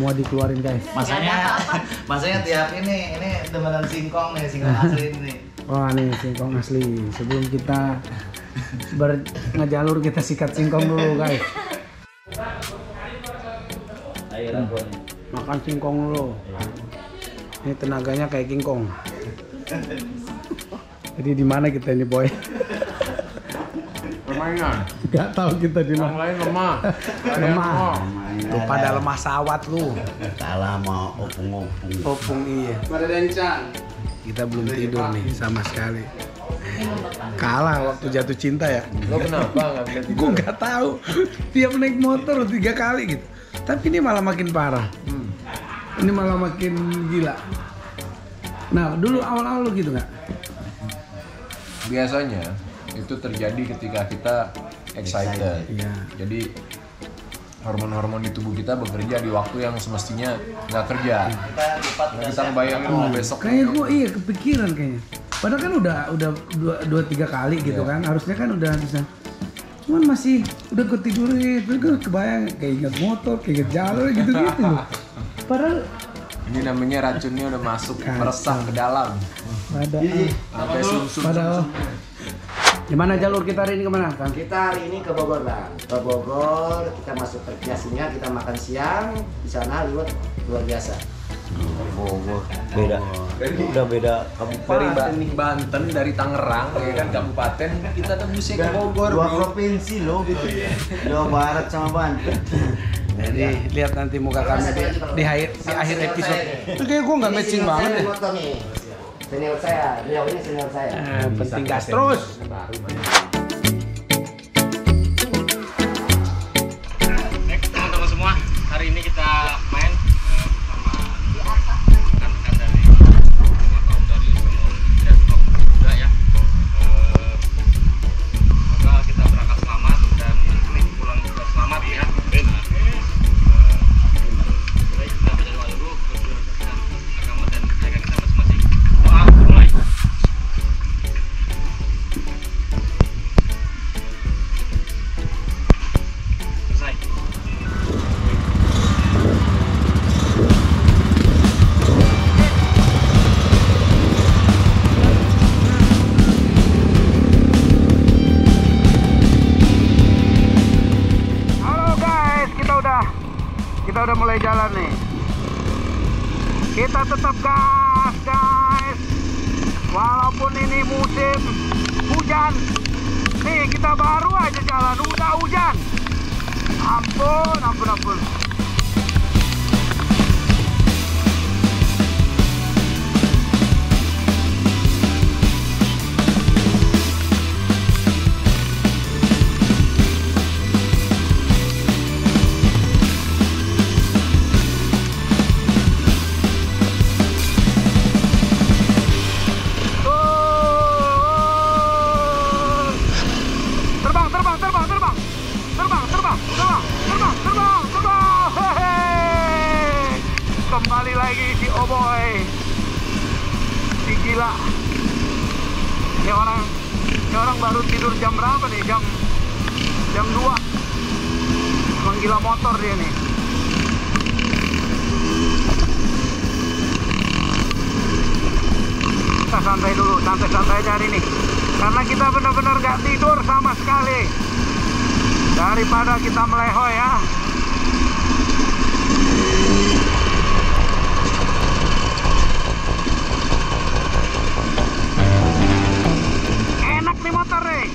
semua dikeluarin guys. Masanya tiap ini temenan singkong nih, singkong asli ini. Wah nih singkong asli. Sebelum kita ngejalur kita sikat singkong dulu guys. Makan singkong dulu. Ini tenaganya kayak kingkong. Jadi di mana kita ini boy? Permainan. Gak tahu kita di Yang mana. lain lemah. Lemah. Lu pada lemah sawat lu. Kalah mau opung-opung. Opung iya. Pada Dencan. Kita belum tidur nih sama sekali. Kalah waktu jatuh cinta ya. Lo kenapa nggak bisa tidur? Gue nggak tahu. Tiap naik motor 3 kali gitu. Tapi ini malah makin parah. Ini malah makin gila. Nah dulu awal-awal lu gitu nggak? Biasanya itu terjadi ketika kita excited. Iya. Jadi hormon-hormon di tubuh kita bekerja di waktu yang semestinya nggak kerja. Kita ngebayangin mau besok. Kayak gue iya kepikiran kayaknya. Padahal kan udah 2-3 kali gitu kan. Harusnya kan udah bisa. Cuman masih udah ketidurin. Terus gue kebayang kayak ingat motor, kayak ingat jalur gitu-gitu loh. Padahal Ini namanya racunnya udah masuk Kacau. meresap ke dalam. Sampai sumsum. Padahal gimana jalur kita hari ini kemana Kang? Kita hari ini ke Bogor bang, ke Bogor kita masuk rekreasinya, kita makan siang di sana liwat luar biasa. Bogor. Beda. Udah beda kabupaten. Dari Banten, dari Tangerang, ya kan kabupaten, kita tembusnya ke Bogor. Dua provinsi loh. Jawa Barat sama Banten. Jadi lihat nanti muka kami di akhir episode. Itu kayak gue nggak matching banget ya. Motor nih, senior saya, beliau ini senior saya. Penting gas terus. Teman-teman semua, hari ini kita main sama rekan-rekan dari juga ya. Semoga kita berangkat selamat dan pulang juga selamat ya. Baik, kita baca doa dulu dan agama dan keyakinan kita masing-masing. Doa mulai. Selesai. Halo guys, kita udah mulai jalan nih. Kita tetap gas guys. Walaupun ini musim hujan. Nih kita baru aja jalan udah hujan. Ampun. Terbang. Hehehe. Kembali lagi si Oboy. Si gila. Ini orang baru tidur jam berapa nih? Jam 2. Emang gila motor dia nih. Kita santai dulu, santai aja hari ini. Karena kita benar-benar gak tidur sama sekali. Daripada kita melehoy ya. Enak nih motor nih.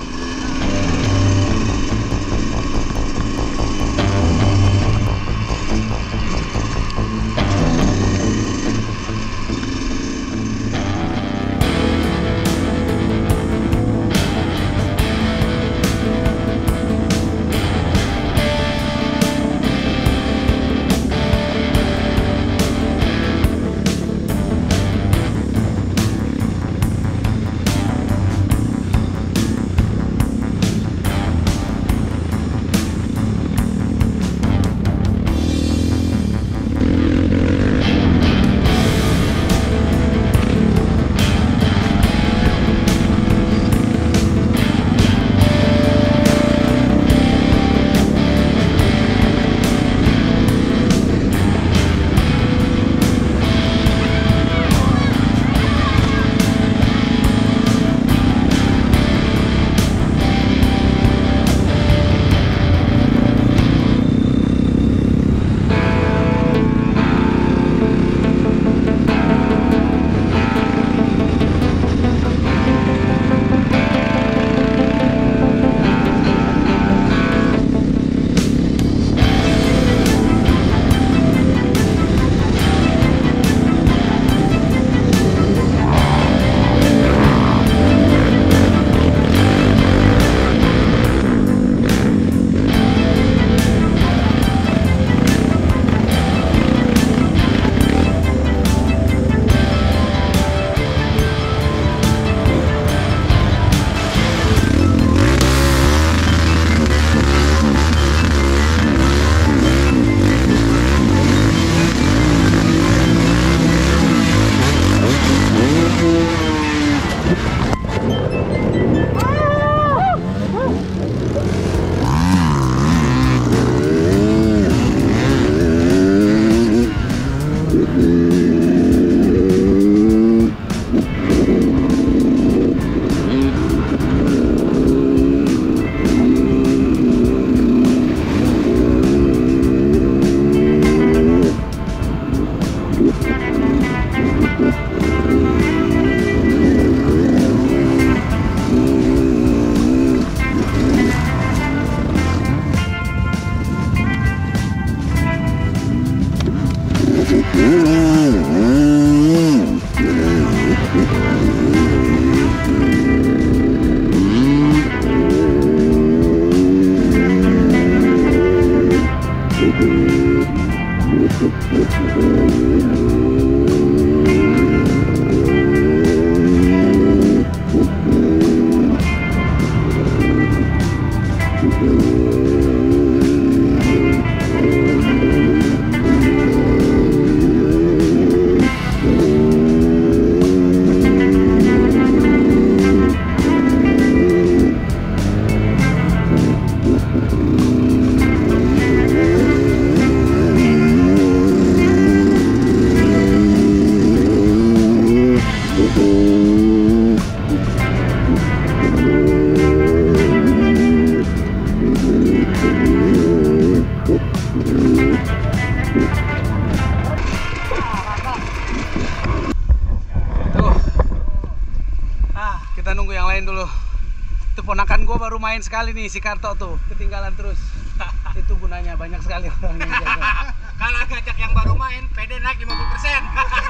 Kita nunggu yang lain dulu. Itu ponakan gue baru main sekali nih, si Karto tuh ketinggalan terus. Itu gunanya banyak sekali orang yang jaga. Kalau ngajak yang baru main, PD naik 50%.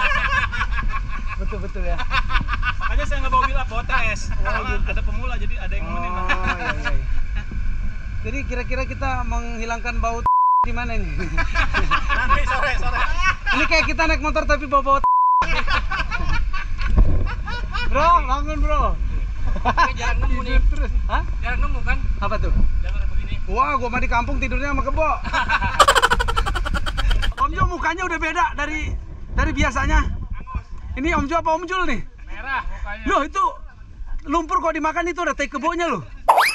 Betul ya. Makanya saya nggak bawa bilap, bawa TS. Ada pemula, jadi ada yang nemenin. Iya. Jadi kira-kira kita menghilangkan bau di mana nih? Nanti sore. Ini kayak kita naik motor tapi bawa Bro, bangun bro. Jarang nemu nih. Terus, hah? Jarang nemu kan? Apa tuh? Jangan begini. Wah, gua mah di kampung tidurnya sama kebo. Om Jo mukanya udah beda dari biasanya. Ini Om Jo apa Om Jul nih? Merah mukanya. Loh itu lumpur kok dimakan itu udah tai kebonya loh.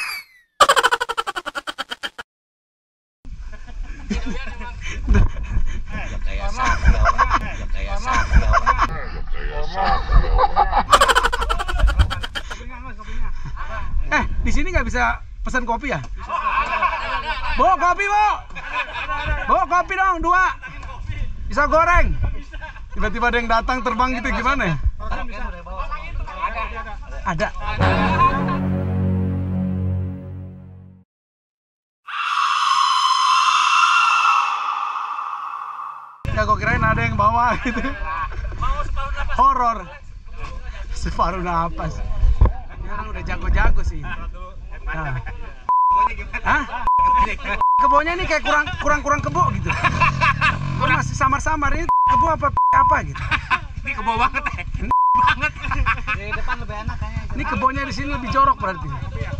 Di sini nggak bisa pesan kopi ya? Bawa kopi, bawa kopi dong 2. Bisa goreng. Tiba-tiba ada yang datang terbang gitu gimana ya? Ada. Ya gue kirain ada yang bawa gitu. Horor. Separuh napas. Ini orang udah jago-jago sih. Nah. Hah? Kebonya ini kayak kurang kebo gitu. Kok masih samar-samar ini kebo apa gitu. Ini kebo banget ya. Banget. Di depan lebih enak kayaknya. Ini kebonya di sini lebih jorok berarti.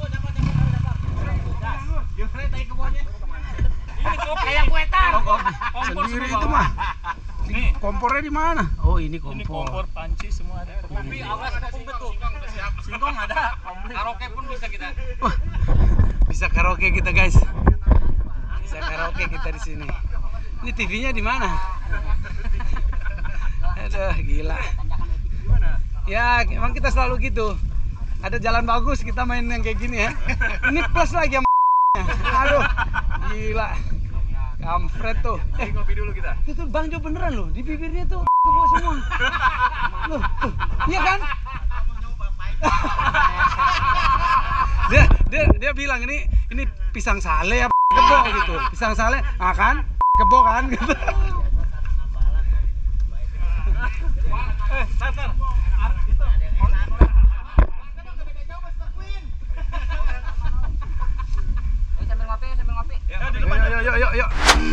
Gimana tadi kebonya? Ini kopi kayak kue tar. Oh, kopi. Sendiri itu mah. Nih, Kompornya di mana? Oh, ini kompor. ini kompor, panci semua ada. Kopi awas komplit tuh. Singkong ada. Karaoke pun bisa kita. Wah, bisa karaoke kita guys. Bisa karaoke kita di sini. Ini TV-nya di mana? Aduh, gila. Ya, emang kita selalu gitu. Ada jalan bagus kita main yang kayak gini ya. Ini plus lagi sama. Aduh, gila. Kampret tuh. Kopi dulu kita. Itu Bang Jo beneran loh, di bibirnya tuh kebo semua. Loh, tuh. Iya kan? dia bilang ini pisang sale apa kebo gitu. Pisang sale, ah kan? Kebo kan gitu. Tar. Sambil ngopi. Ya, di depan. Yuk.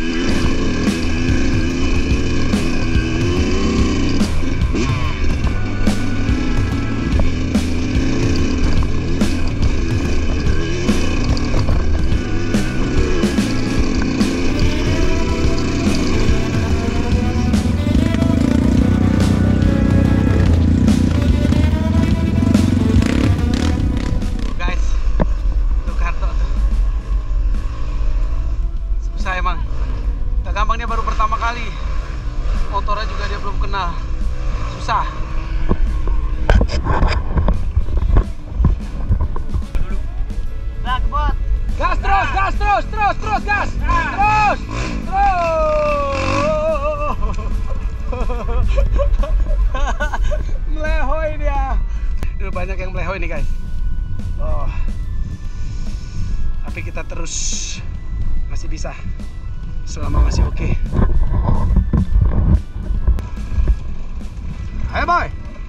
Motornya juga dia belum kenal, susah. Gas terus, gas. Terus. Melehoy dia. Ini banyak yang melehoy nih guys. Oh. Tapi kita terus masih bisa. Selama masih oke. Ayo boy.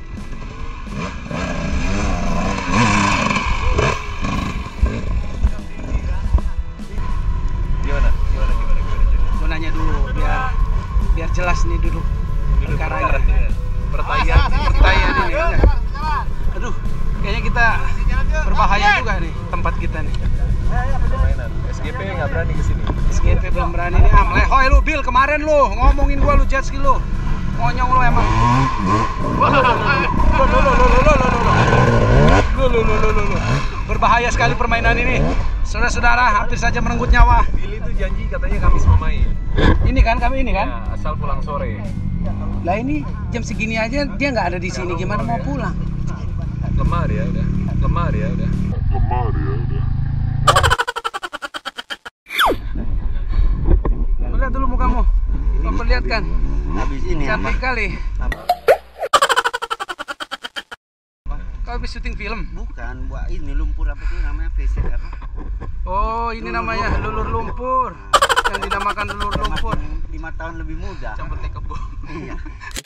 Gimana? Mau nanya dulu biar jelas nih duduk perkaranya. Pertanyaan ini. Aduh, kayaknya kita berbahaya juga nih tempat kita nih. permainan. SGP nggak berani kesini. SGP belum berani nih. Melehoy lu Bil, kemarin lu ngomongin gua lu jet ski lu. Ngonyong lu emang. Berbahaya sekali permainan ini. Saudara-saudara, hampir saja merenggut nyawa. Billy tuh janji katanya Kamis mau main. Ini kan kami ini kan? Ya, asal pulang sore. Lah ini jam segini aja dia nggak ada di sini, gimana mau pulang? Lemah dia udah. Lihat dulu mukamu. Memperlihatkan. Habis ini Cantik kali. Kau habis syuting film? bukan buat ini lumpur apa sih namanya face apa? Oh, ini namanya lulur lumpur. Yang dinamakan lulur lumpur. 5 tahun lebih muda. Campur teh kebo. Iya.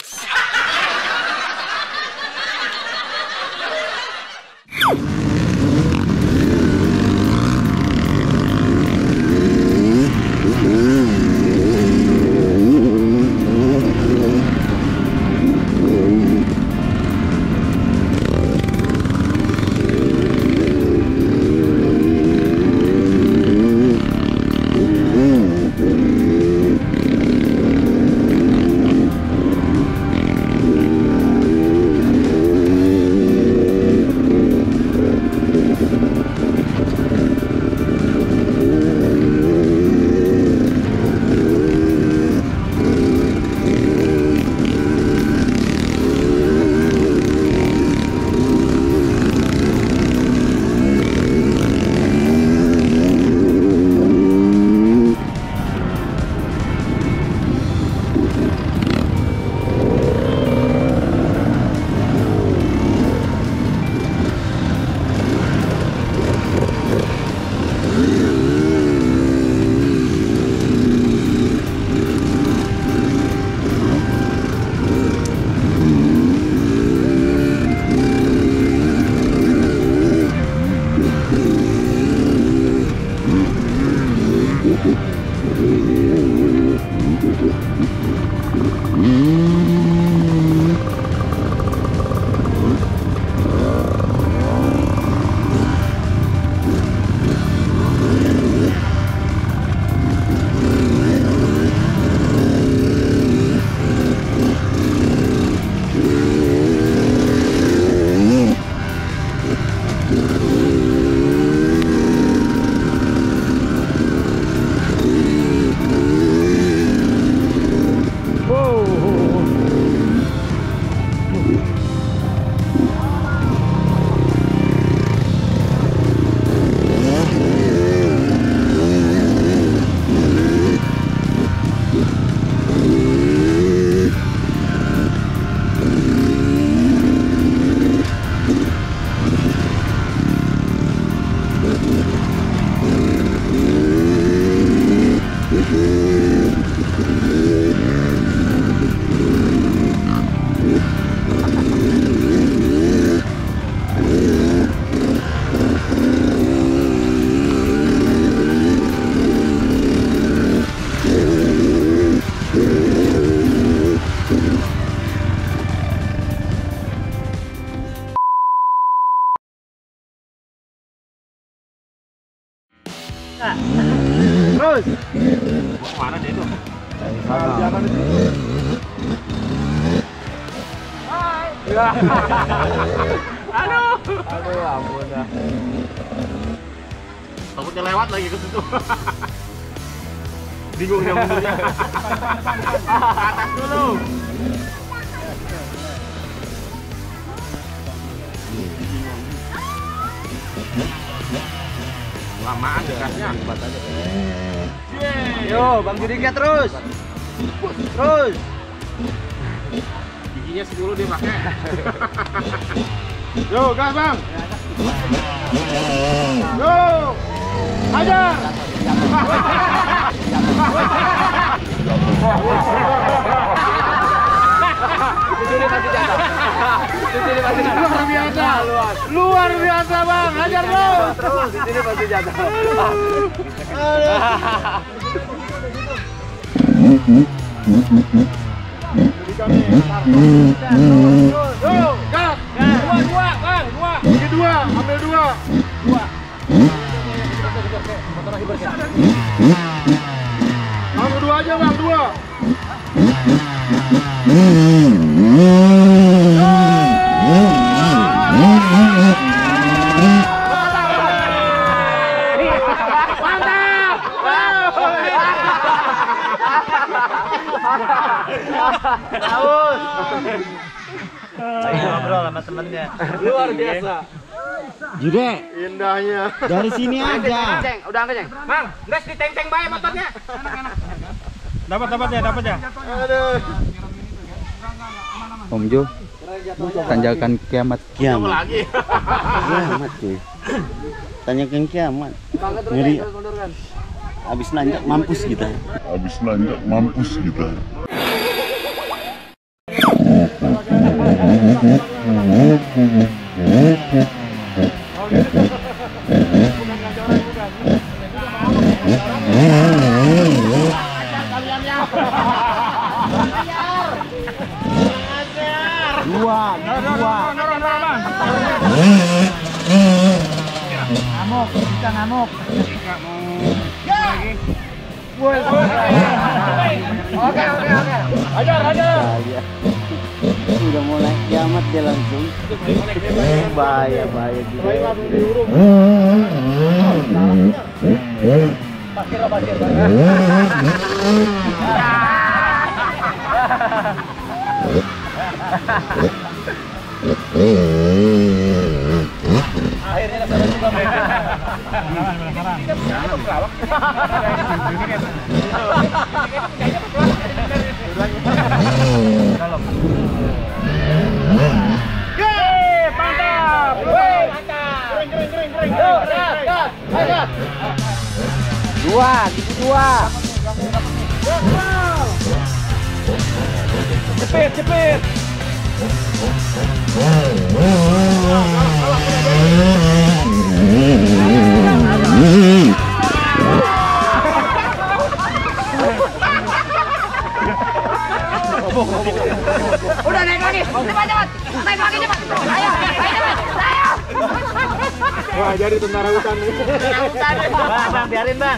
Terus. Mana dia itu? Jangan itu. Hai. Aduh. Aduh, ampun dah. Takutnya lewat lagi ke situ. Bingung yang mundurnya. Atas dulu. Lamaan dekatnya. Yo, Bang Judika terus. Terus. Giginya sih dulu dia pakai. Yo, gas Bang. Yo. Hajar. Luar biasa. Luar biasa Bang. Hajar bro. Terus di sini pasti jatuh. Yo, gas. Dua, Bang. Dua. Ini dua. Ambil dua. Dua. Ambil dua aja Bang. Dua. Luar biasa. Jude, Indahnya. dari sini aja. Udah angkat, Ceng. Bang, gas di teng-teng bae motornya. Dapat ya. Aduh. Om Jo, tanjakan kiamat. Kiamat. Kiamat cuy. Tanyakan kiamat. Ngeri. Abis nanjak mampus kita. Dua. Ngamuk. Oke. Bahaya. Udah mulai kiamat dia langsung. Bahaya juga. Dua. Cepet. Udah naik lagi. Cepat. Naik lagi cepat. Ayo cepat. Wah, jadi tentara hutan nih. Bang, biarin bang.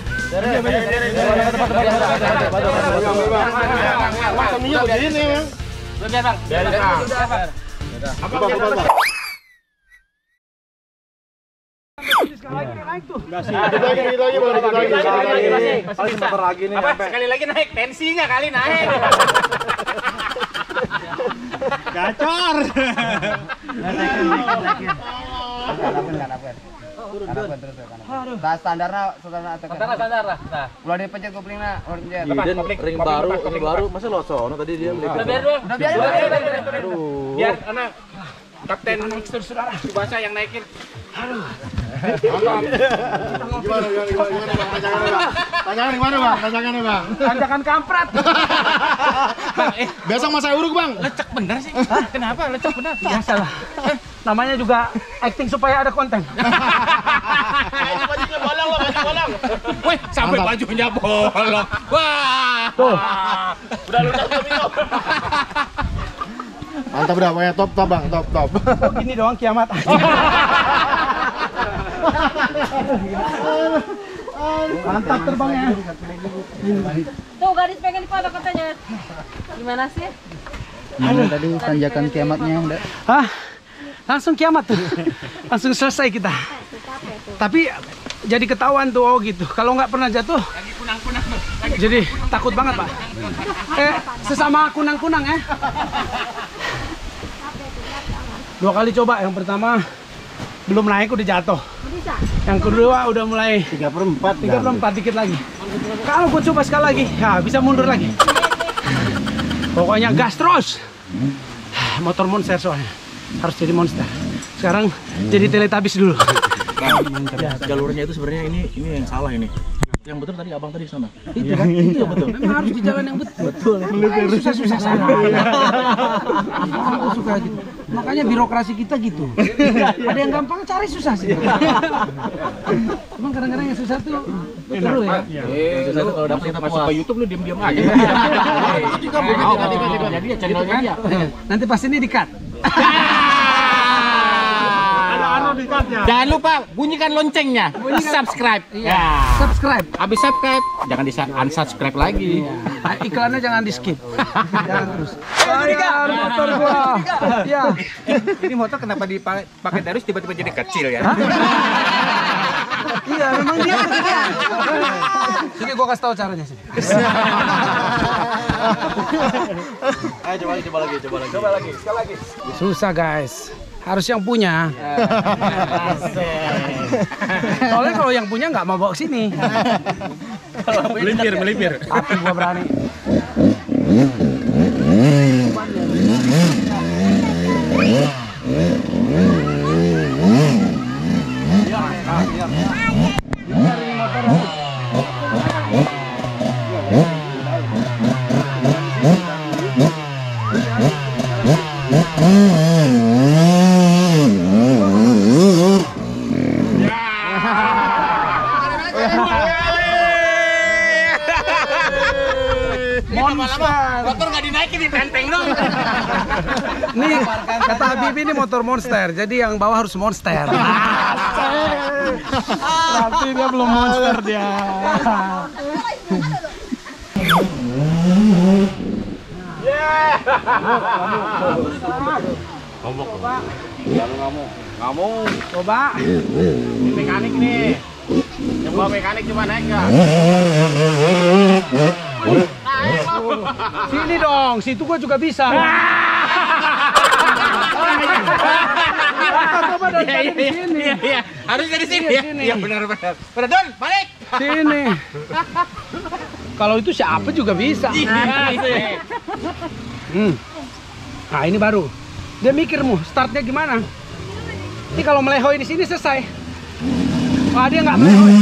Sekali lagi naik, tensinya kali naik. Gacor. Standar lah. Nah. Udah dipencet koplingnya, Ring baru, Masa lo sono tadi dia beli. Udah biar. Biar anak Kapten Saudara Subasa yang naikin. Gimana bang? Tanyakannya bang. Tanjakan kampret. Besok masa uruk bang. Lecek bener sih. Kenapa lecek bener? Biasalah. Namanya juga acting supaya ada konten. Bajunya bolong. Wih, sampai bajunya bolong. Wah. Tuh. Udah lunas Domino. Mantap dah, pokoknya top bang, top. Kok gini doang kiamat. Mantap terbangnya. Tuh gadis pengen foto katanya. Gimana sih? Tadi tanjakan kiamatnya udah. Hah? Langsung kiamat tuh. Langsung selesai kita. Tapi jadi ketahuan tuh gitu. Kalau nggak pernah jatuh, jadi takut banget pak. Sesama kunang-kunang ya. 2 kali coba. Yang pertama belum naik udah jatuh. Yang kedua udah mulai 3/4 dikit lagi. Kalau gue coba sekali lagi, ya bisa mundur lagi. Pokoknya gas terus. Motor monster soalnya. Harus jadi monster. Sekarang jadi Teletubbies dulu. Jalurnya itu sebenarnya ini yang salah ini. Yang betul tadi abang tadi sana. Itu kan, itu betul. Memang harus di jalan yang betul. Susah-susah sana. Aku suka gitu. Makanya birokrasi kita gitu. Ada yang gampang cari susah sih. Cuman kadang-kadang yang susah tuh betul ya. Susah itu kalau dapat kita masuk ke YouTube lu diam-diam aja. Jadi ya channelnya dia. Nanti pas ini di-cut. Jangan lupa bunyikan loncengnya. Subscribe. Ya. Subscribe. Habis subscribe, jangan di unsubscribe lagi. Iklannya jangan di skip. Jangan terus. Motor gua. Ya. Ini motor kenapa dipakai terus tiba-tiba jadi kecil ya? Iya, memang dia kegedean. Sini gua kasih tahu caranya sini. Ayo coba lagi, sekali lagi. Susah guys. harus yang punya. Soalnya kalau yang punya nggak mau bawa ke sini. Melipir. Tapi gua berani. Motor nggak dinaikin, ditenteng dong. Nih kata Habib ini motor monster, jadi yang bawah harus monster. Tapi dia belum monster dia. Ngamuk. Coba. Mekanik nih. Coba mekanik coba naik nggak? Sini dong, situ gua juga bisa. Coba dari sini. Iya. Harus dari sini ya. Iya benar. Don, balik. Sini. Kalau itu siapa juga bisa. Nah ini baru. Dia mikir startnya gimana? Ini kalau melehoi di sini selesai. Wah dia nggak melehoi.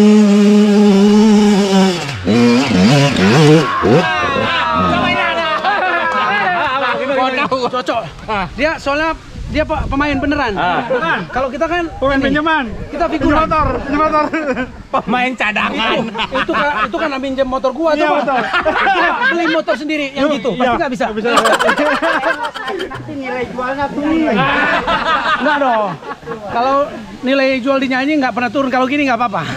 Cocok. Dia soalnya dia pemain beneran. Kalau kita kan Pemain pinjaman. kita figuran. Motor. Pemain cadangan. Itu kan minjem motor gua coba. Coba beli motor sendiri yang gitu. Pasti nggak bisa. Nanti nilai jualnya turun. Enggak dong. Kalau nilai jual di nyanyi nggak pernah turun. Kalau gini nggak apa-apa.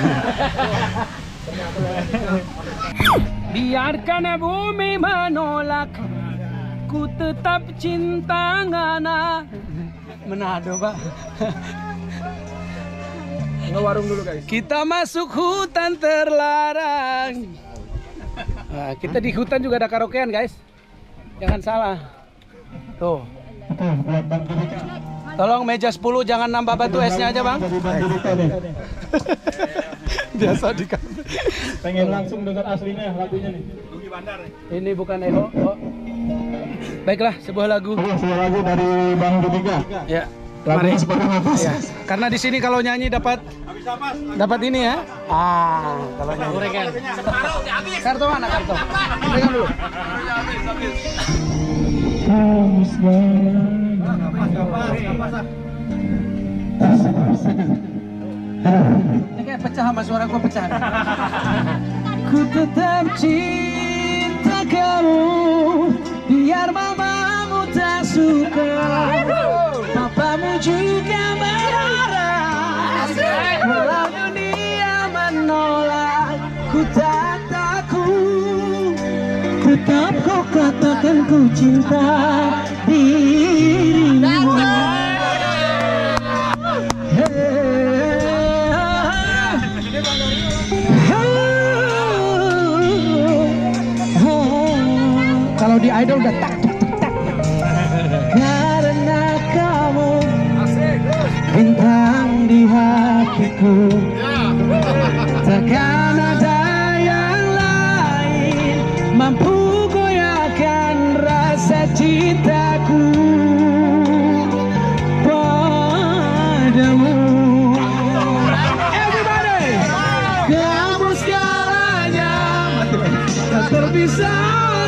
Biarkan bumi menolak, ku tetap cinta ngana. Manado, Pak. Nggak warung dulu guys. Kita masuk hutan terlarang. Nah, kita di hutan juga ada karaokean, guys. Jangan salah. Tuh. Tolong meja 10 jangan nambah batu esnya aja, Bang. Biasa di Pengen langsung dengar aslinya lagunya nih. Ini bukan eho. Oh. Baiklah, sebuah lagu. Sebuah lagu dari Bang Dudika. Ya. Lagunya seperti apa? Ya. Karena di sini kalau nyanyi dapat ini ya. Kalau nyanyi. Kartu mana kartu? Pegang dulu. Ini kayak pecah sama suara gua pecah. Ku tetap cinta kamu, biar mamamu tak suka, papamu juga marah, walau dunia menolak, ku tak takut, tetap kau katakan ku cinta dirimu. Kalau di Idol udah tak. Karena kamu bintang di hatiku, takkan ada yang lain mampu goyahkan rasa cintaku padamu. Everybody, kamu segalanya, tak terpisah.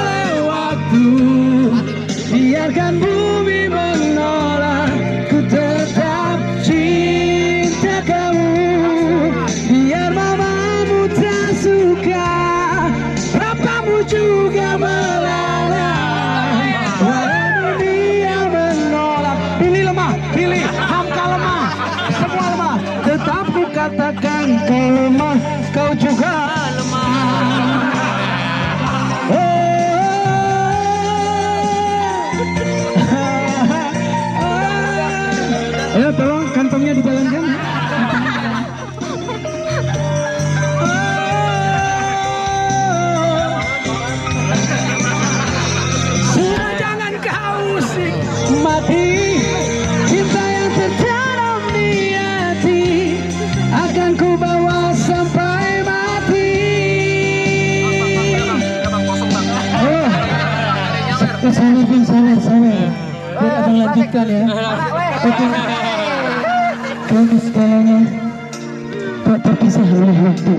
Biarkan bumi menolak, ku tetap cinta kamu, biar mamamu tak suka, papamu juga melarang, walau dunia menolak. Pilih lemah, pilih hamka lemah, semua lemah, tetap ku katakan kau lemah, kau juga lemah. Ayo tolong kantongnya dijalankan. Sudah jangan kau usik mati cinta Karena segalanya tak terpisah oleh waktu.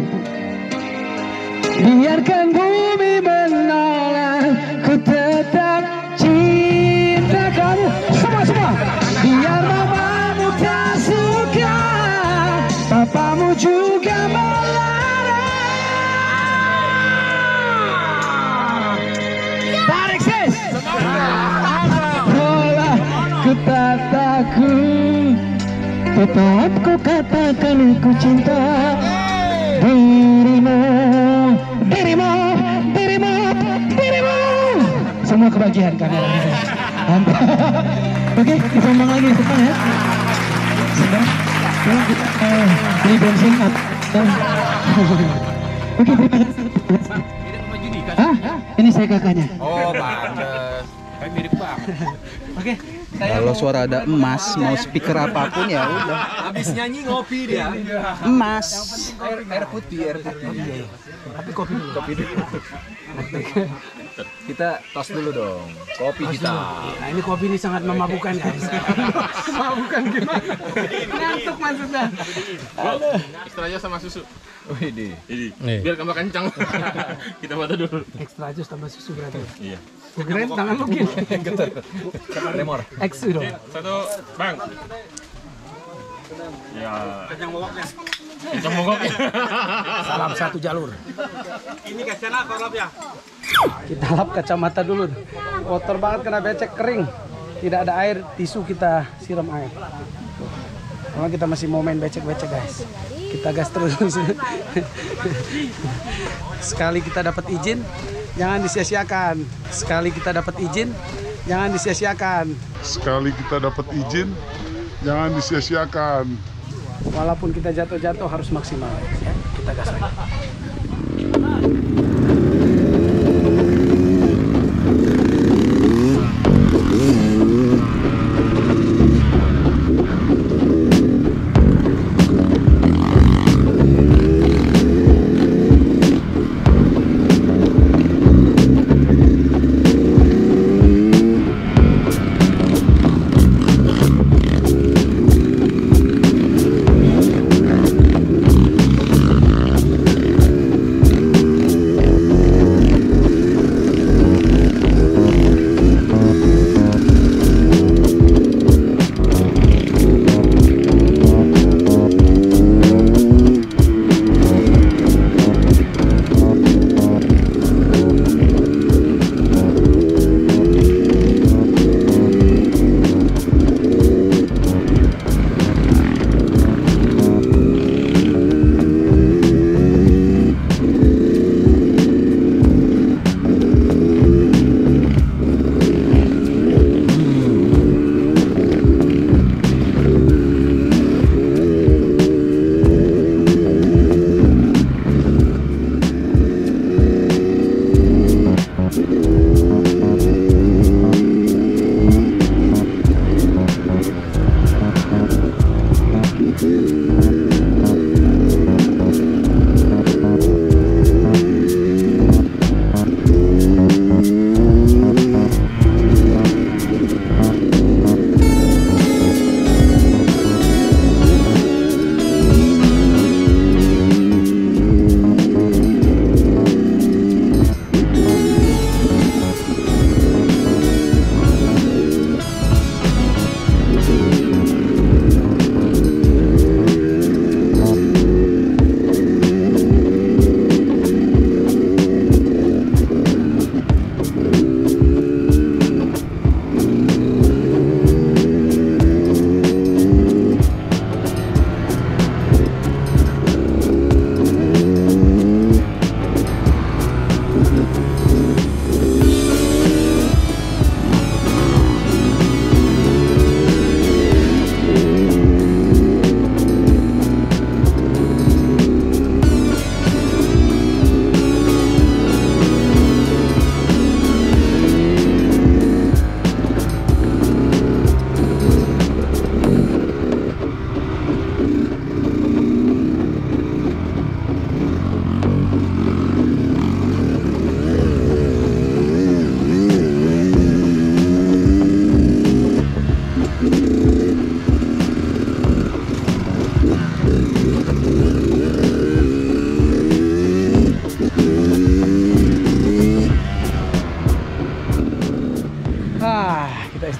Biarkan bumi menolak, ku tetap cinta kamu. Semua. Biar mamamu tak suka, papamu juga melarang. Tarik sis. Olah ku tak takut, tetap ku katakan ku cinta dirimu. Semua kebahagiaan kamera. Oke, dipandang lagi depan ya. Sedang. Sekarang kita beli bensin up. Oke, terima kasih. Hah? Ini saya kakaknya. Oh, pantes. Kayak mirip banget. Oke. Kalau suara ada emas, mau speaker apapun ya udah. Habis nyanyi ngopi dia. Emas. Air putih. Tapi kopi dulu. Kita tos dulu dong. Kopi kita. Nah, ini kopi ini sangat memabukkan guys. Memabukkan gimana? Ngantuk maksudnya. Ekstra aja sama susu. Ini. Biar tambah kencang. Kita foto dulu. Ekstra jus tambah susu berarti. Iya. Gue keren tangan lu gini. Remor. Eksu dong. Satu, Bang. Ya. Kencang mogoknya. Kencang mogoknya. Salam satu jalur. Ini kacana korlap ya. Kita lap kacamata dulu. Kotor banget kena becek kering. Tidak ada air, tisu kita siram air. Karena kita masih mau main becek-becek guys. Kita gas terus. Sekali kita dapat izin, jangan disia-siakan. Sekali kita dapat izin, jangan disia-siakan. Sekali kita dapat izin, jangan disia-siakan. Walaupun kita jatuh-jatuh harus maksimal ya. Kita gas lagi.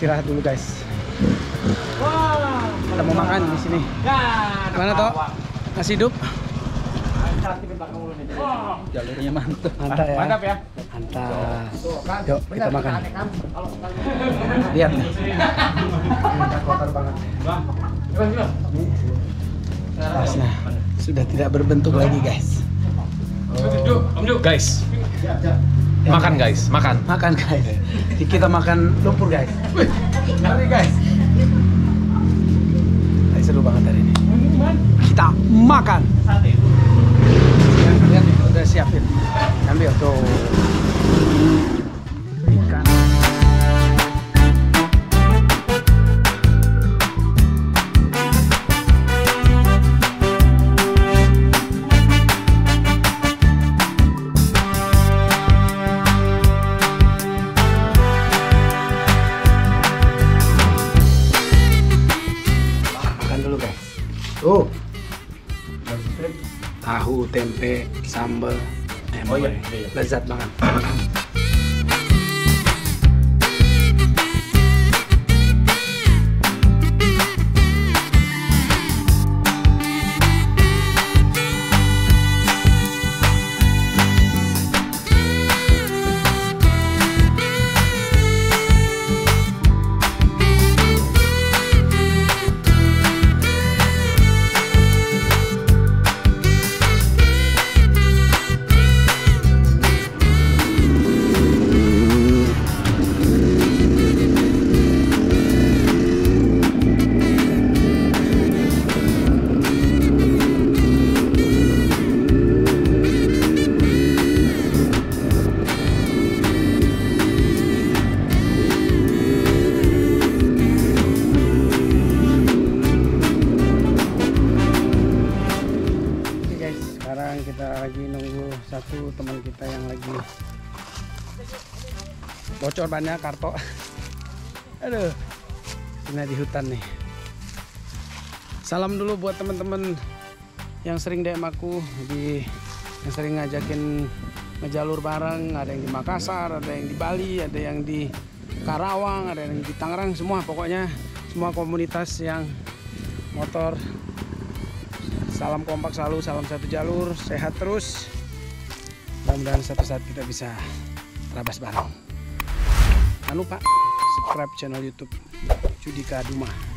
istirahat dulu guys. Kita mau makan di sini. Mana toh? Nasi hidup. Jalurnya mantap. Mantap ya. Mantap ya. Mantap. Yuk kita makan. Lihat nih. Udah kotor banget. Tasnya sudah tidak berbentuk lagi guys. Om Ju, guys. Makan guys, makan. Makan guys. Kita makan lumpur guys. Mari guys. Seru banget hari ini. Kita makan. Lihat nih, udah siapin. Ambil tuh. Ikan. Tuh, tahu, tempe, sambal, lezat banget. Kita lagi nunggu satu teman kita yang lagi bocor bannya karto. Aduh, ini di hutan nih. Salam dulu buat teman-teman yang sering DM aku, yang sering ngajakin ngejalur bareng. Ada yang di Makassar, ada yang di Bali, ada yang di Karawang, ada yang di Tangerang, semua pokoknya semua komunitas yang motor. Salam kompak selalu, salam satu jalur, sehat terus. Mudah-mudahan suatu saat kita bisa terabas bareng. Jangan lupa subscribe channel YouTube Judika Duma.